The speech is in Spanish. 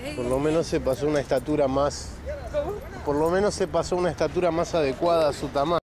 Por lo menos se pasó una estatura más... ¿Cómo? Por lo menos se pasó una estatura más adecuada a su tamaño.